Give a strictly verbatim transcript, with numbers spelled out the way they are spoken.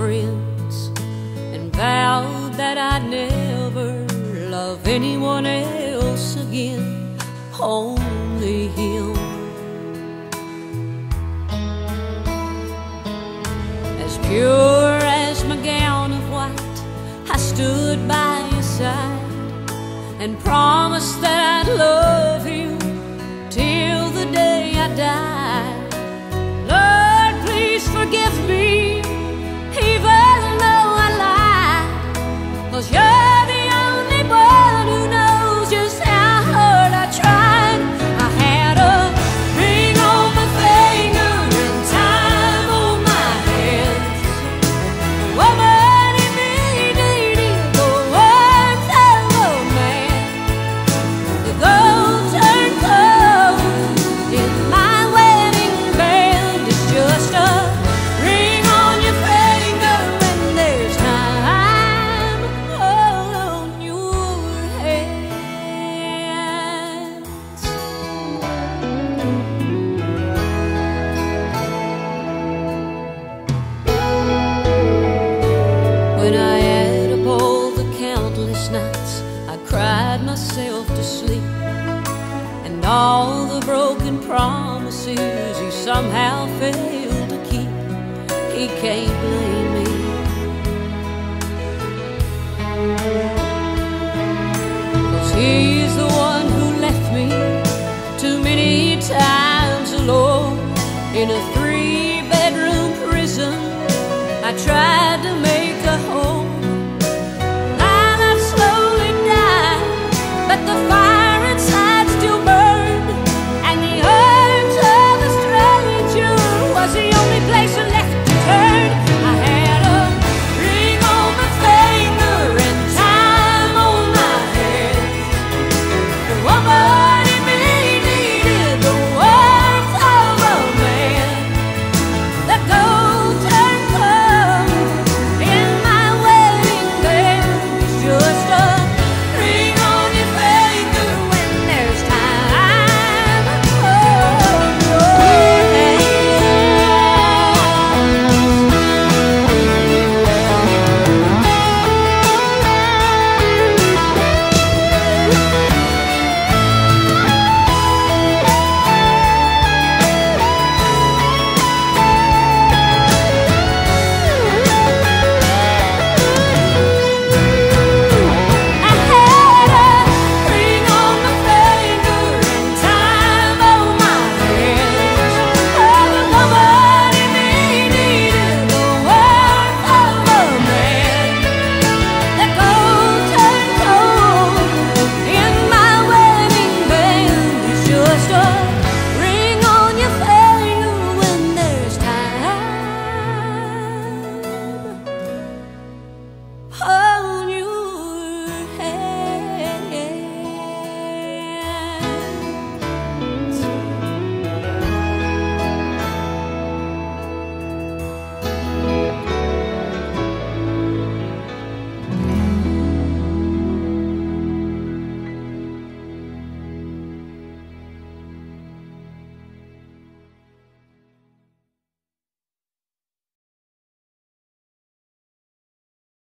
friends and vowed that I'd never love anyone else again, only him. As pure as my gown of white, I stood by his side and promised that I'd love him till the day I died. Lord, please forgive me, even though I lied, 'cause you're the only one who knows just how hard I tried. I had a ring on my finger and time on my hands. The woman in me needed the warmth of a man. The gold turned cold in my wedding band. It's just a ring on your finger when there's time on your hands. When I add up all the countless nights I cried myself to sleep, and all the broken promises he somehow failed to keep, he can't blame me. 'Cause he's the one who left me too many times alone in a three-bedroom prison. I tried